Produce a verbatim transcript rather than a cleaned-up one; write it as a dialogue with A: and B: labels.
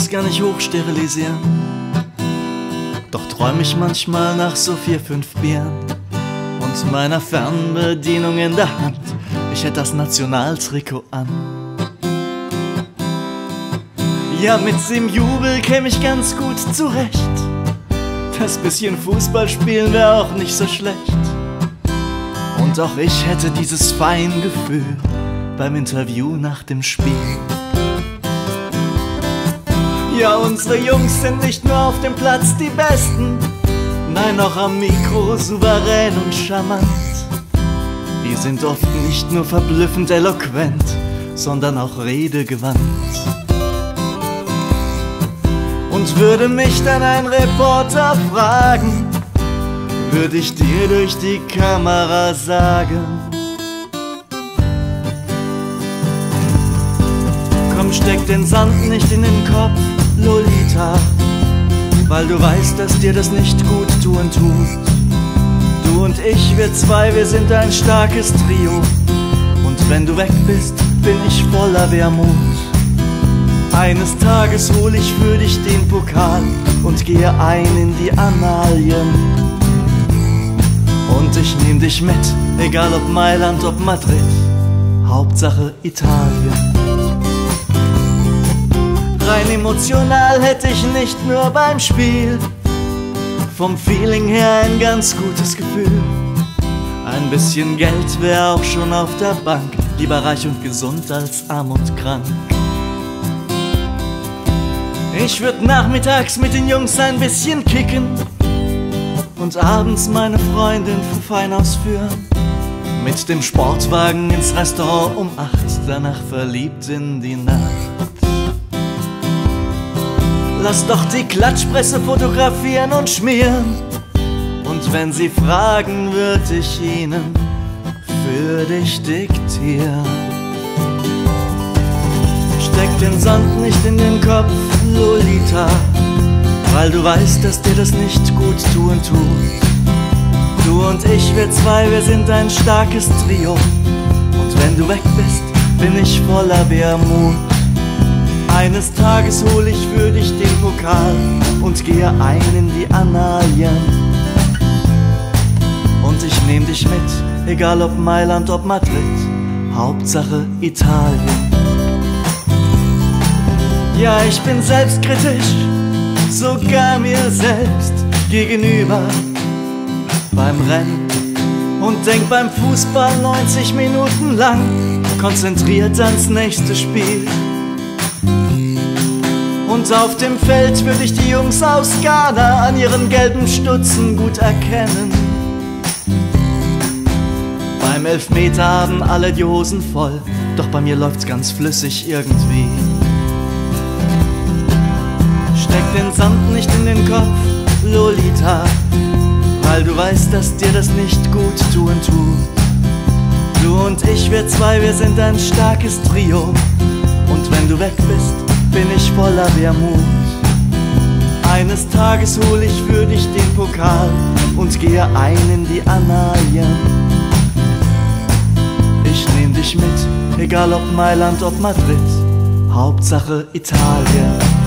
A: das gar nicht hochsterilisieren. Doch träum ich manchmal nach so vier, fünf Bieren und meiner Fernbedienung in der Hand. Ich hätte das Nationaltrikot an. Ja, mit dem Jubel käme ich ganz gut zurecht. Das bisschen Fußball spielen wäre auch nicht so schlecht. Und auch ich hätte dieses Feingefühl beim Interview nach dem Spiel. Ja, unsere Jungs sind nicht nur auf dem Platz die Besten, nein, auch am Mikro souverän und charmant. Die sind oft nicht nur verblüffend eloquent, sondern auch redegewandt. Und würde mich dann ein Reporter fragen, würde ich dir durch die Kamera sagen: Komm, steck den Sand nicht in den Kopf, Lolita, weil du weißt, dass dir das nicht gut tun tut. Du und ich, wir zwei, wir sind ein starkes Trio. Und wenn du weg bist, bin ich voller Wermut. Eines Tages hol ich für dich den Pokal und gehe ein in die Annalien. Und ich nehm dich mit, egal ob Mailand, ob Madrid, Hauptsache Italien. Rein emotional hätte ich nicht nur beim Spiel, vom Feeling her ein ganz gutes Gefühl. Ein bisschen Geld wär auch schon auf der Bank, lieber reich und gesund als arm und krank. Ich würd nachmittags mit den Jungs ein bisschen kicken und abends meine Freundin fein ausführen. Mit dem Sportwagen ins Restaurant um acht, danach verliebt in die Nacht. Lass doch die Klatschpresse fotografieren und schmieren, und wenn sie fragen, würd ich ihnen für dich diktieren. Steck den Sand nicht in den Kopf, Lolita, weil du weißt, dass dir das nicht gut tun tut. Du und ich, wir zwei, wir sind ein starkes Trio. Und wenn du weg bist, bin ich voller Wermut. Eines Tages hol ich für dich den Pokal und gehe ein in die Annalien. Und ich nehm dich mit, egal ob Mailand, ob Madrid, Hauptsache Italien. Ja, ich bin selbstkritisch, sogar mir selbst gegenüber beim Rennen, und denk beim Fußball neunzig Minuten lang konzentriert ans nächste Spiel. Und auf dem Feld würde ich die Jungs aus Ghana an ihren gelben Stutzen gut erkennen. Beim Elfmeter haben alle die Hosen voll, doch bei mir läuft's ganz flüssig irgendwie. Steck den Sand nicht in den Kopf, Lolita, weil du weißt, dass dir das nicht gut tun tut. Du und ich, wir zwei, wir sind ein starkes Trio. Und wenn du weg bist, bin ich voller Wermut. Eines Tages hol ich für dich den Pokal und gehe ein in die Annalien. Ich nehm dich mit, egal ob Mailand, ob Madrid, Hauptsache Italien.